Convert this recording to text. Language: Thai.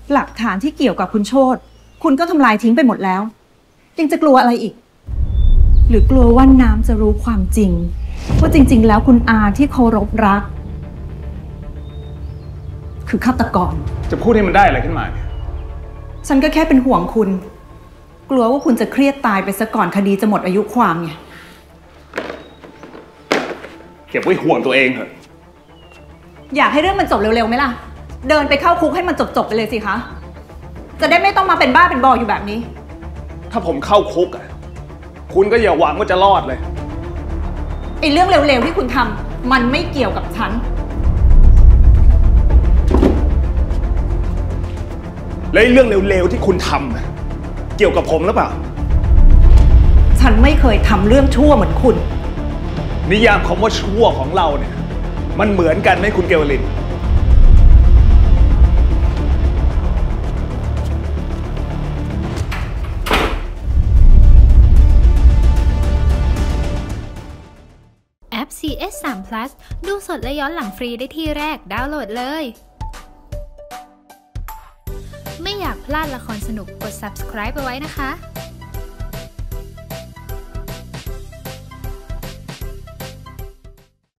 หลักฐานที่เกี่ยวกับคุณโชติคุณก็ทำลายทิ้งไปหมดแล้วยังจะกลัวอะไรอีกหรือกลัวว่าน้ำจะรู้ความจริงว่าจริงๆแล้วคุณอาที่เคารพรักคือฆาตกรจะพูดให้มันได้อะไรขึ้นมาเนี่ยฉันก็แค่เป็นห่วงคุณกลัวว่าคุณจะเครียดตายไปซะก่อนคดีจะหมดอายุความไงเก็บไว้ห่วงตัวเองเถอะอยากให้เรื่องมันจบเร็วๆไหมล่ะเดินไปเข้าคุกให้มันจบไปเลยสิคะจะได้ไม่ต้องมาเป็นบ้าเป็นบออยู่แบบนี้ถ้าผมเข้าคุกอ่ะคุณก็อย่าหวังว่าจะรอดเลยไอ้เรื่องเร็วๆที่คุณทำมันไม่เกี่ยวกับฉันและเรื่องเร็วๆที่คุณทำเกี่ยวกับผมหรือเปล่าฉันไม่เคยทำเรื่องชั่วเหมือนคุณนิยามคำว่าชั่วของเราเนี่ยมันเหมือนกันไหมคุณเกวลินแอป CS3 Plus ดูสดและย้อนหลังฟรีได้ที่แรกดาวน์โหลดเลยไม่อยากพลาดละครสนุกกด subscribe ไปไว้นะคะ